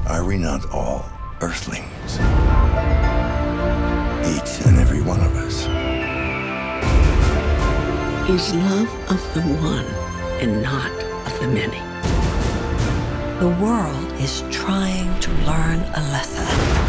Are we not all Earthlings? Each and every one of us. Is love of the one and not of the many. The world is trying to learn a lesson.